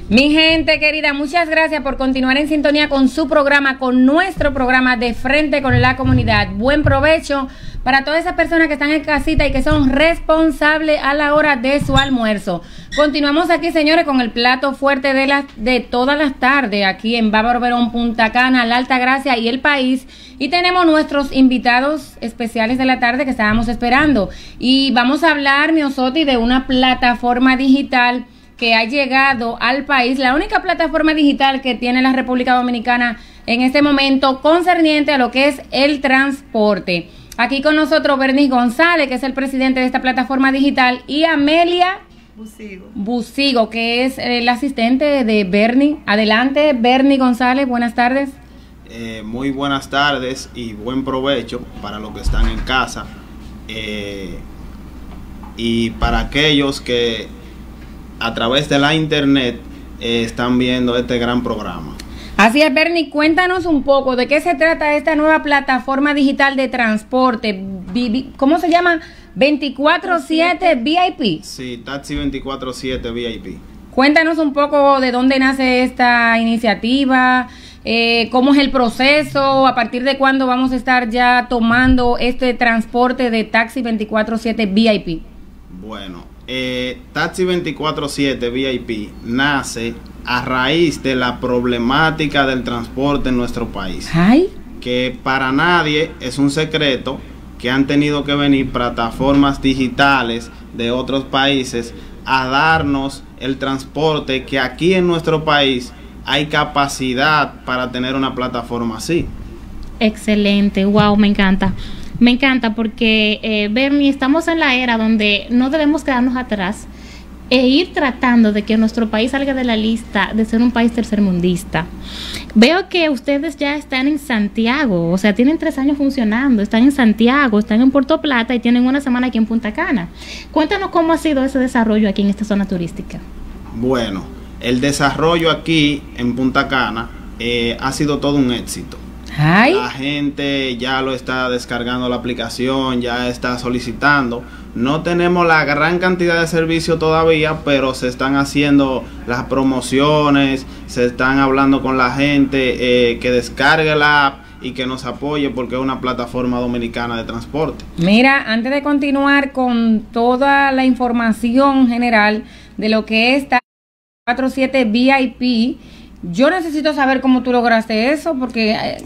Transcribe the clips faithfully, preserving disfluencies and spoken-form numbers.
Mi gente querida, muchas gracias por continuar en sintonía con su programa, con nuestro programa De Frente con la Comunidad. Buen provecho para todas esas personas que están en casita y que son responsables a la hora de su almuerzo. Continuamos aquí, señores, con el plato fuerte de, las de todas las tardes, aquí en Bávaro Verón, Punta Cana, La Altagracia y El País. Y tenemos nuestros invitados especiales de la tarde que estábamos esperando. Y vamos a hablar, Miosotti, de una plataforma digital que ha llegado al país, la única plataforma digital que tiene la República Dominicana en este momento concerniente a lo que es el transporte. Aquí con nosotros Bernie González, que es el presidente de esta plataforma digital, y Amelia Busigo, Busigo, que es el asistente de Bernie. Adelante, Bernie González, buenas tardes. Eh, muy buenas tardes y buen provecho para los que están en casa, eh, y para aquellos que a través de la internet eh, están viendo este gran programa. Así es, Bernie, cuéntanos un poco de qué se trata esta nueva plataforma digital de transporte. ¿Cómo se llama? veinticuatro siete V I P. Sí, Taxi veinticuatro siete V I P. Cuéntanos un poco de dónde nace esta iniciativa, eh, cómo es el proceso, a partir de cuándo vamos a estar ya tomando este transporte de Taxi veinticuatro siete V I P. Bueno, eh, Taxi veinticuatro siete V I P nace a raíz de la problemática del transporte en nuestro país. Ay. Que para nadie es un secreto que han tenido que venir plataformas digitales de otros países a darnos el transporte que aquí en nuestro país hay capacidad para tener una plataforma así. Excelente, wow, me encanta. Me encanta porque, eh, Bernie, estamos en la era donde no debemos quedarnos atrás e ir tratando de que nuestro país salga de la lista de ser un país tercermundista. Veo que ustedes ya están en Santiago, o sea, tienen tres años funcionando, están en Santiago, están en Puerto Plata y tienen una semana aquí en Punta Cana. Cuéntanos cómo ha sido ese desarrollo aquí en esta zona turística. Bueno, el desarrollo aquí en Punta Cana eh, ha sido todo un éxito. Ay. La gente ya lo está descargando la aplicación, ya está solicitando. No tenemos la gran cantidad de servicios todavía, pero se están haciendo las promociones, se están hablando con la gente eh, que descargue la app y que nos apoye porque es una plataforma dominicana de transporte. Mira, antes de continuar con toda la información general de lo que es veinticuatro siete V I P, yo necesito saber cómo tú lograste eso, porque, eh,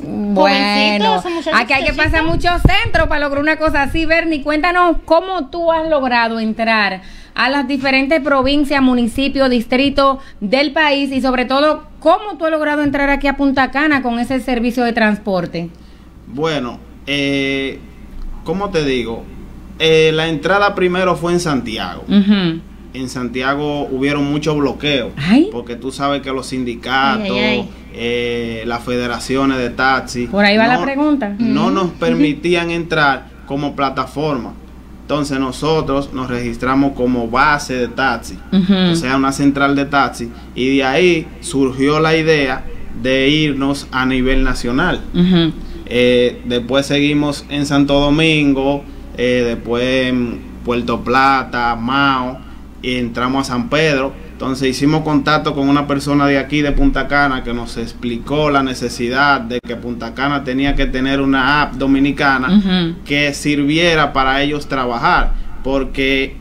bueno, aquí hay que pasar muchos centros para lograr una cosa así. Bernie, cuéntanos cómo tú has logrado entrar a las diferentes provincias, municipios, distritos del país y sobre todo, cómo tú has logrado entrar aquí a Punta Cana con ese servicio de transporte. Bueno, eh, ¿cómo te digo? Eh, la entrada primero fue en Santiago. Uh-huh. En Santiago hubieron muchos bloqueos, ay, porque tú sabes que los sindicatos, ay, ay, ay. Eh, las federaciones de taxi, por ahí va no, la pregunta, no uh-huh. nos permitían entrar como plataforma. Entonces nosotros nos registramos como base de taxi, uh-huh. o sea, una central de taxi, y de ahí surgió la idea de irnos a nivel nacional. Uh-huh. eh, después seguimos en Santo Domingo, eh, después en Puerto Plata, Mao, y entramos a San Pedro. Entonces hicimos contacto con una persona de aquí de Punta Cana que nos explicó la necesidad de que Punta Cana tenía que tener una app dominicana uh-huh. que sirviera para ellos trabajar, porque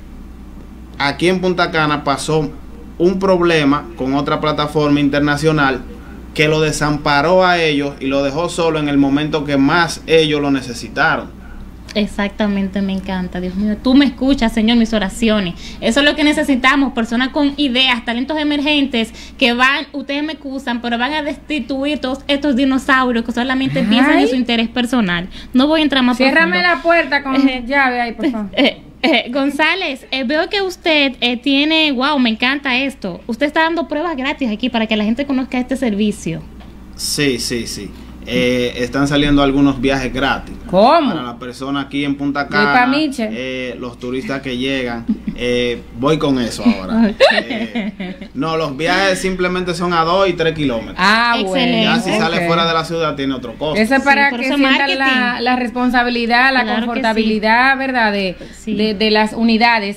aquí en Punta Cana pasó un problema con otra plataforma internacional que lo desamparó a ellos y lo dejó solo en el momento que más ellos lo necesitaron. Exactamente, me encanta, Dios mío, tú me escuchas, Señor, mis oraciones. Eso es lo que necesitamos, personas con ideas, talentos emergentes que van, ustedes me excusan, pero van a destituir todos estos dinosaurios que solamente ay. piensan en su interés personal. No voy a entrar más profundo. Ciérrame la puerta con eh, llave ahí, por favor. Eh, eh, González, eh, veo que usted eh, tiene, wow, me encanta esto. Usted está dando pruebas gratis aquí para que la gente conozca este servicio. Sí, sí, sí. Eh, están saliendo algunos viajes gratis. ¿Cómo? Para las personas aquí en Punta Cana, eh, los turistas que llegan. Eh, voy con eso ahora. Eh, no, los viajes simplemente son a dos y tres kilómetros. Ah, bueno. Ya si okay. sale fuera de la ciudad tiene otro costo. Eso es para sí, que sientan la, la responsabilidad, la claro confortabilidad, sí. ¿verdad? De, sí. de, de las unidades.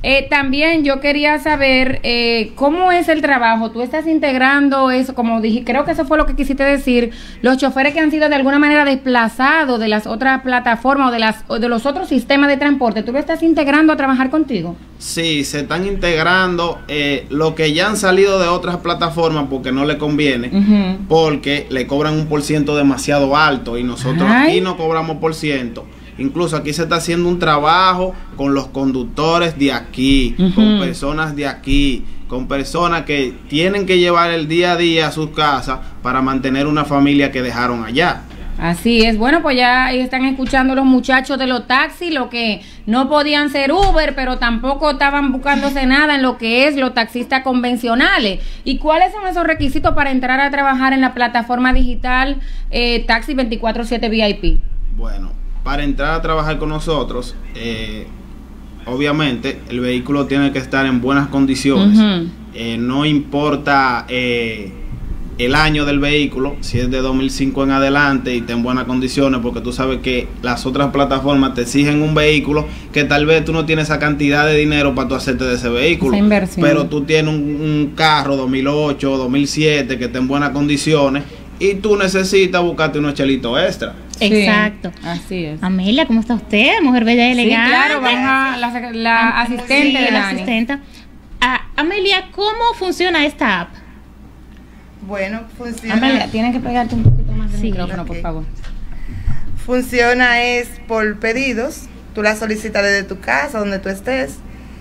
Eh, también yo quería saber eh, cómo es el trabajo. Tú estás integrando eso, como dije, creo que eso fue lo que quisiste decir, los choferes que han sido de alguna manera desplazados de las otras plataformas o de, las, o de los otros sistemas de transporte. ¿Tú lo estás integrando a trabajar contigo? Sí, se están integrando eh, los que ya han salido de otras plataformas porque no le conviene, uh-huh. porque le cobran un por ciento demasiado alto y nosotros Ay. aquí no cobramos por ciento. Incluso aquí se está haciendo un trabajo con los conductores de aquí, uh-huh. con personas de aquí, con personas que tienen que llevar el día a día a sus casas para mantener una familia que dejaron allá. Así es. Bueno, pues ya están escuchando los muchachos de los taxis, lo que no podían ser Uber, pero tampoco estaban buscándose nada en lo que es los taxistas convencionales. ¿Y cuáles son esos requisitos para entrar a trabajar en la plataforma digital eh, Taxi veinticuatro siete V I P? Bueno, para entrar a trabajar con nosotros, eh, obviamente el vehículo tiene que estar en buenas condiciones. Uh-huh. eh, no importa eh, el año del vehículo, si es de dos mil cinco en adelante y está en buenas condiciones, porque tú sabes que las otras plataformas te exigen un vehículo que tal vez tú no tienes esa cantidad de dinero para tú hacerte de ese vehículo, pero tú tienes un, un carro dos mil ocho, dos mil siete que está en buenas condiciones y tú necesitas buscarte unos chelitos extra. Exacto. Sí, así es. Amelia, ¿cómo está usted? Mujer bella y elegante. Sí, claro, vamos a la, la ah, asistente sí, de la Dani. asistenta. Ah, Amelia, ¿cómo funciona esta app? Bueno, funciona... Amelia, tienen que pegarte un poquito más del sí, micrófono, okay. por favor. Funciona es por pedidos. Tú la solicitas desde tu casa, donde tú estés,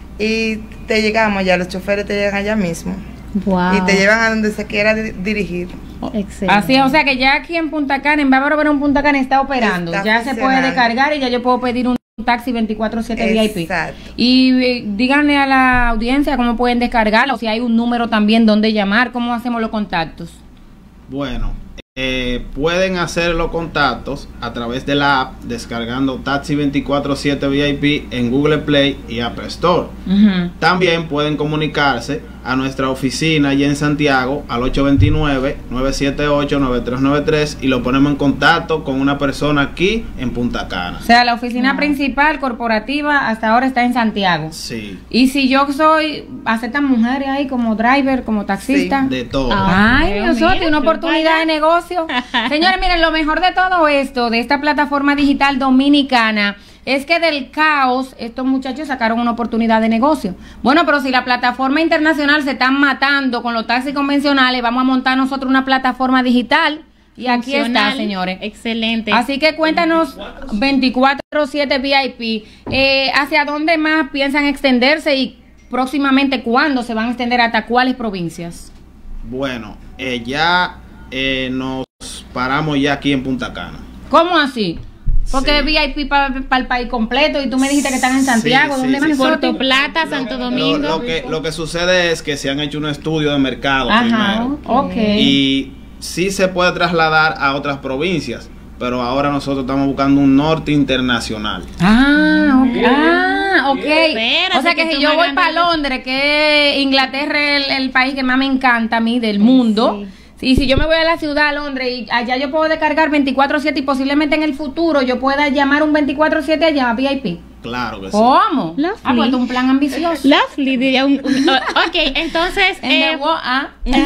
y te llegamos ya, los choferes te llegan allá mismo. Wow. Y te llevan a donde se quiera di dirigir. Oh, excelente. Así es, o sea que ya aquí en Punta Cana, en Bávaro Verón Punta Cana está operando. Está ya se puede descargar y ya yo puedo pedir un taxi veinticuatro siete V I P. Exacto. Y eh, díganle a la audiencia cómo pueden descargarlo, si hay un número también donde llamar, cómo hacemos los contactos. Bueno, eh, pueden hacer los contactos a través de la app descargando Taxi veinticuatro siete V I P en Google Play y App Store. Uh-huh. También pueden comunicarse a nuestra oficina allá en Santiago al ocho dos nueve, nueve siete ocho, nueve tres nueve tres y lo ponemos en contacto con una persona aquí en Punta Cana. O sea, la oficina uh-huh. principal corporativa hasta ahora está en Santiago. Sí. Y si yo soy, aceptan mujeres ahí como driver, como taxista. Sí, de todo. Ay, nosotros, una oportunidad de negocio. Señores, miren, lo mejor de todo esto, de esta plataforma digital dominicana, es que del caos estos muchachos sacaron una oportunidad de negocio. Bueno, pero si la plataforma internacional se están matando con los taxis convencionales, vamos a montar nosotros una plataforma digital. Y aquí está, señores. Excelente. Así que cuéntanos, veinticuatro siete V I P, eh, ¿hacia dónde más piensan extenderse y próximamente cuándo se van a extender, hasta cuáles provincias? Bueno, eh, ya eh, nos paramos ya aquí en Punta Cana. ¿Cómo así? Porque sí. V I P para pa el país completo y tú me dijiste que están en Santiago. Sí, ¿Dónde sí, van? sí. Puerto Plata, Santo Domingo. Lo, lo, que, lo que sucede es que se han hecho un estudio de mercado. Ajá, primero. Okay. Y sí se puede trasladar a otras provincias, pero ahora nosotros estamos buscando un norte internacional. Ah, ok. Ah, okay. Espérate, o sea que, que si yo voy para Londres, que Inglaterra es el, el país que más me encanta a mí del mundo. Sí. Y si yo me voy a la ciudad, a Londres, y allá yo puedo descargar veinticuatro siete y posiblemente en el futuro yo pueda llamar un veinticuatro siete allá, V I P. Claro que sí. ¿Cómo? Lovely. Ah, pues un plan ambicioso. Lovely, diría un, un, ok, entonces... eh, ah.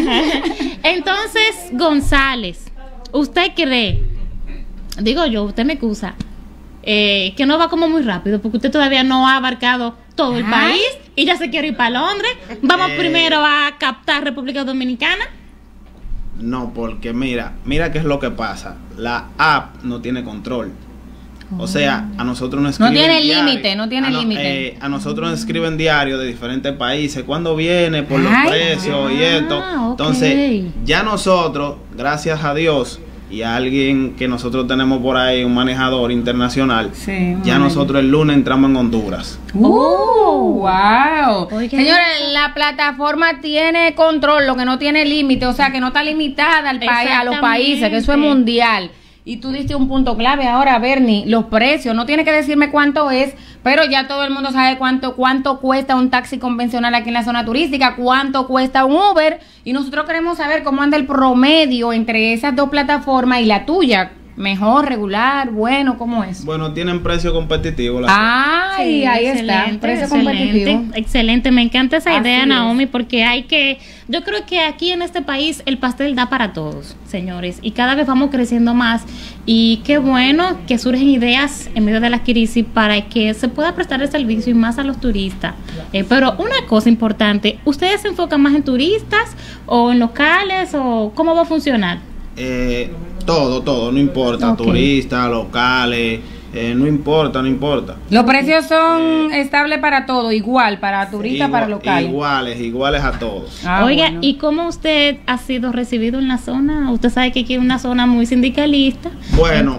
Entonces, González, ¿usted cree, digo yo, usted me excusa, eh, que no va como muy rápido, porque usted todavía no ha abarcado todo el Ay. país y ya se quiere ir para Londres? Vamos eh. primero a captar República Dominicana. No, porque mira, mira qué es lo que pasa. La app no tiene control. O sea, a nosotros nos escriben no tiene diario. límite, no tiene a no, límite. Eh, a nosotros nos escriben diario de diferentes países. ¿Cuándo viene? Por los Ay, precios ah, y esto. Okay. Entonces, ya nosotros, gracias a Dios y a alguien que nosotros tenemos por ahí, un manejador internacional, sí, ya nosotros el lunes entramos en Honduras. ¡Uh! ¡Wow! Oye. Señores, la plataforma tiene control, lo que no tiene límite, o sea, que no está limitada al país, a los países, que eso es mundial. Y tú diste un punto clave ahora, Bernie, los precios. No tiene que decirme cuánto es, pero ya todo el mundo sabe cuánto cuánto cuesta un taxi convencional aquí en la zona turística, cuánto cuesta un Uber. Y nosotros queremos saber cómo anda el promedio entre esas dos plataformas y la tuya. ¿Mejor, regular, bueno? ¿Cómo es? Bueno, tienen precio competitivo. Las Ay, Sí, ahí está, excelente, precio excelente, competitivo. excelente, me encanta esa Así idea, es. Naomi, porque hay que, yo creo que aquí en este país el pastel da para todos, señores, y cada vez vamos creciendo más, y qué bueno que surgen ideas en medio de la crisis para que se pueda prestar el servicio y más a los turistas. Eh, pero una cosa importante, ¿ustedes se enfocan más en turistas o en locales o cómo va a funcionar? Eh, todo, todo, no importa, Ok. turistas, locales, eh, no importa, no importa. Los precios son estables para todo, igual, para turistas, Igua- para locales. Iguales, iguales a todos. Ah, Oiga, bueno. ¿y cómo usted ha sido recibido en la zona? Usted sabe que aquí es una zona muy sindicalista. Bueno,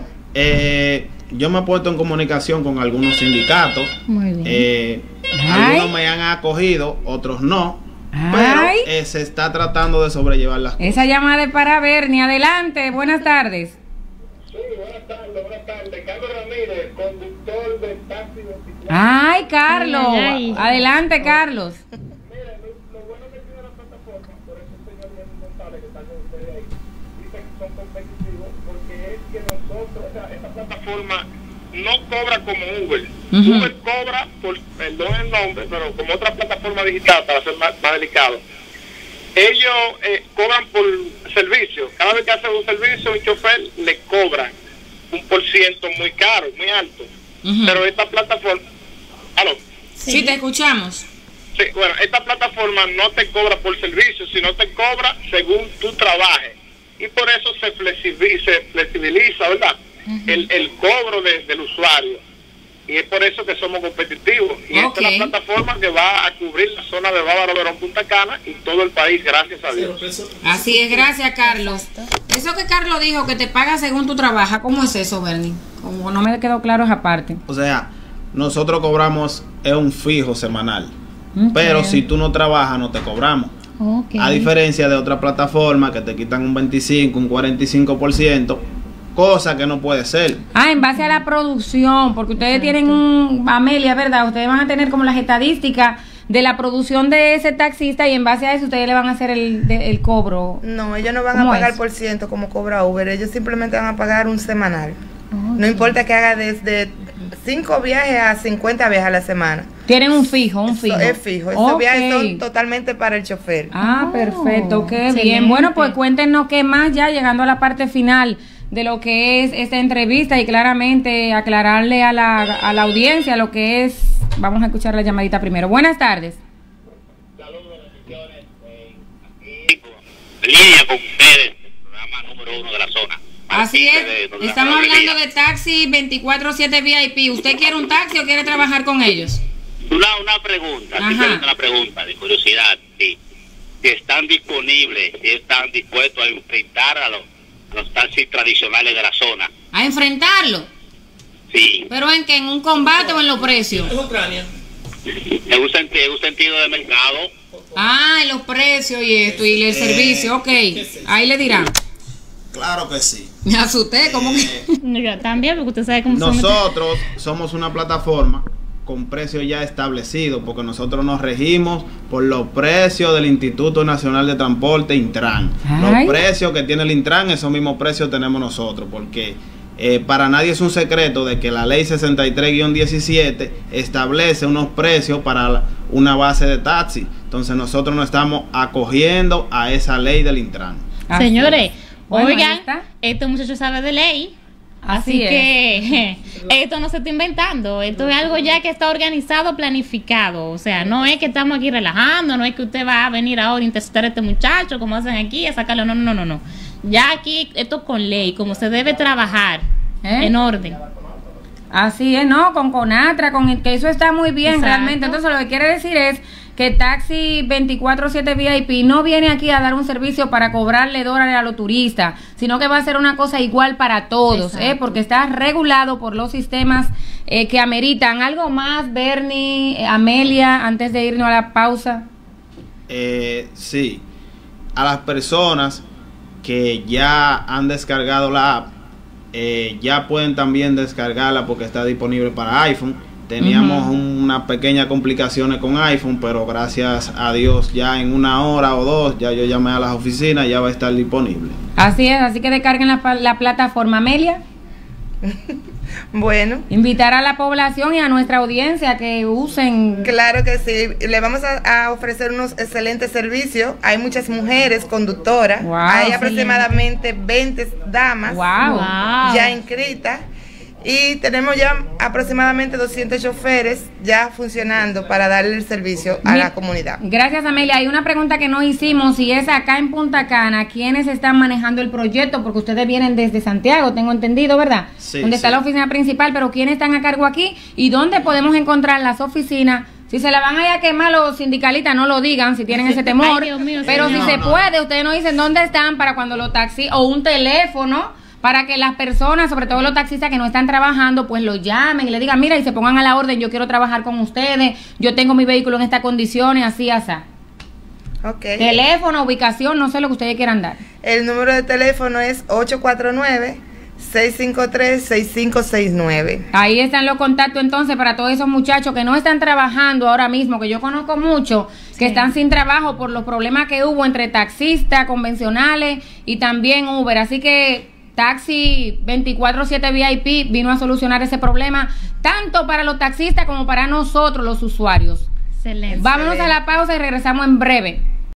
eh, yo me he puesto en comunicación con algunos sindicatos. Muy bien. Eh, Ay. algunos me han acogido, otros no. Pero Ay. eh, se está tratando de sobrellevar las cosas. Esa llamada es para Bernie. Adelante, buenas tardes. Sí, buenas tardes, buenas tardes. Carlos Ramírez, conductor del taxi veinticuatro. Ay, Carlos. Ay, ay, ay. Adelante, Carlos. Mira, lo, lo bueno que tiene la plataforma, por eso el señor Jenny González, que está con ustedes ahí, dice que son competitivos, porque es que nosotros, o sea, esta plataforma no cobra como Uber. Ujú. Uber cobra, por, perdón el nombre, pero como otra plataforma digital, para ser más, más delicado. Ellos eh, cobran por servicio. Cada vez que hacen un servicio, un chofer le cobran un por ciento muy caro, muy alto. Ujú. Pero esta plataforma, ¿aló? Sí, te escuchamos. Sí, bueno, esta plataforma no te cobra por servicio, sino te cobra según tu trabajes. Y por eso se flexibiliza, se flexibiliza ¿verdad? el, el cobro de- del usuario. Y es por eso que somos competitivos. Y Ok. esta es la plataforma que va a cubrir la zona de Bávaro, Verón, Punta Cana y todo el país, gracias a Dios. Así es, gracias, Carlos. Eso que Carlos dijo, que te paga según tu trabaja, ¿cómo es eso, Bernie? Como no me quedó claro esa parte. O sea, nosotros cobramos es un fijo semanal. Ok. Pero si tú no trabajas, no te cobramos. Ok. A diferencia de otra plataforma que te quitan un veinticinco, un cuarenta y cinco por ciento, cosa que no puede ser. Ah, en base a la producción, porque ustedes tienen un, Amelia, ¿verdad? Ustedes van a tener como las estadísticas de la producción de ese taxista y en base a eso ustedes le van a hacer el, de- el cobro. No, ellos no van a ¿Cómo pagar es? por ciento como cobra Uber, ellos simplemente van a pagar un semanal. Ok. No importa que haga desde cinco viajes a cincuenta viajes a la semana. Tienen un fijo, un Eso fijo. es fijo. Estos Ok. viajes son totalmente para el chofer. Ah, Oh, perfecto, qué excelente. bien. Bueno, pues cuéntenos qué más ya llegando a la parte final de lo que es esta entrevista y claramente aclararle a la, a la audiencia lo que es. Vamos a escuchar la llamadita primero. Buenas tardes. Saludos, bendiciones. En línea con ustedes, el programa número uno de la zona. Así es, estamos hablando de taxi veinticuatro siete V I P. ¿Usted quiere un taxi o quiere trabajar con ellos? Una, una pregunta, Ajá. simplemente una pregunta de curiosidad. Sí. Si están disponibles, si están dispuestos a enfrentar a los, a los taxis tradicionales de la zona. A enfrentarlo. Sí. ¿Pero en qué? ¿En un combate o en los precios? En un, senti- en un sentido de mercado. Ah, en los precios y esto, y el servicio, ok. Ahí le dirán. Claro que sí. Me asusté, ¿cómo que? Oiga, también, porque usted sabe cómo son. Nosotros somos una plataforma con precios ya establecidos, porque nosotros nos regimos por los precios del Instituto Nacional de Transporte, Intran. Ay. Los precios que tiene el Intran, esos mismos precios tenemos nosotros, porque eh, para nadie es un secreto de que la ley sesenta y tres guión diecisiete establece unos precios para la- una base de taxi. Entonces nosotros nos estamos acogiendo a esa ley del Intran. Así Señores, es. Bueno, ahí oigan, está. este muchacho sabe de ley. Así Así, es. que esto no se está inventando, esto es algo ya que está organizado, planificado. O sea, no es que estamos aquí relajando, no es que usted va a venir ahora a interceptar a este muchacho, como hacen aquí, a sacarlo. No, no, no, no. Ya aquí esto con ley, como se debe trabajar, ¿Eh? en orden. Así es, ¿no? Con Conatra, con el- que eso está muy bien Exacto. realmente. Entonces lo que quiere decir es que Taxi veinticuatro siete V I P no viene aquí a dar un servicio para cobrarle dólares a los turistas, sino que va a ser una cosa igual para todos, ¿eh? Exacto. Porque está regulado por los sistemas eh, que ameritan. ¿Algo más, Bernie, eh, Amelia, antes de irnos a la pausa? Eh, sí, a las personas que ya han descargado la app, eh, ya pueden también descargarla porque está disponible para iPhone Teníamos Ujú. unas pequeñas complicaciones con iPhone, pero gracias a Dios ya en una hora o dos ya yo llamé a las oficinas, ya va a estar disponible. Así es, así que descarguen la, pa- la plataforma. Amelia, Bueno, invitar a la población y a nuestra audiencia a que usen. claro que sí. Le vamos a, a ofrecer unos excelentes servicios. Hay muchas mujeres conductoras. Wow, Hay excelente. aproximadamente veinte damas Wow. Wow. ya inscritas. Y tenemos ya aproximadamente doscientos choferes ya funcionando para darle el servicio a Mi- la comunidad. Gracias, Amelia. Hay una pregunta que no hicimos y es acá en Punta Cana, ¿quiénes están manejando el proyecto? Porque ustedes vienen desde Santiago, tengo entendido, ¿verdad? Sí, Donde está sí. la oficina principal, pero ¿quiénes están a cargo aquí? ¿Y dónde podemos encontrar las oficinas? Si se la van a ir a quemar los sindicalistas, no lo digan si tienen ese temor. Ay, Dios mío, pero señor. si se No, no. puede, ustedes nos dicen dónde están para cuando los taxis, o un teléfono, para que las personas, sobre todo los taxistas que no están trabajando, pues lo llamen y le digan, mira, y se pongan a la orden, yo quiero trabajar con ustedes, yo tengo mi vehículo en estas condiciones, así, así. Ok. Teléfono, ubicación, no sé lo que ustedes quieran dar. El número de teléfono es ocho cuatro nueve, seis cinco tres, seis cinco seis nueve. Ahí están los contactos entonces para todos esos muchachos que no están trabajando ahora mismo, que yo conozco muchos, que Sí. están sin trabajo por los problemas que hubo entre taxistas convencionales y también Uber. Así que Taxi veinticuatro siete V I P vino a solucionar ese problema, tanto para los taxistas como para nosotros los usuarios. Excelente. Vámonos a la pausa y regresamos en breve.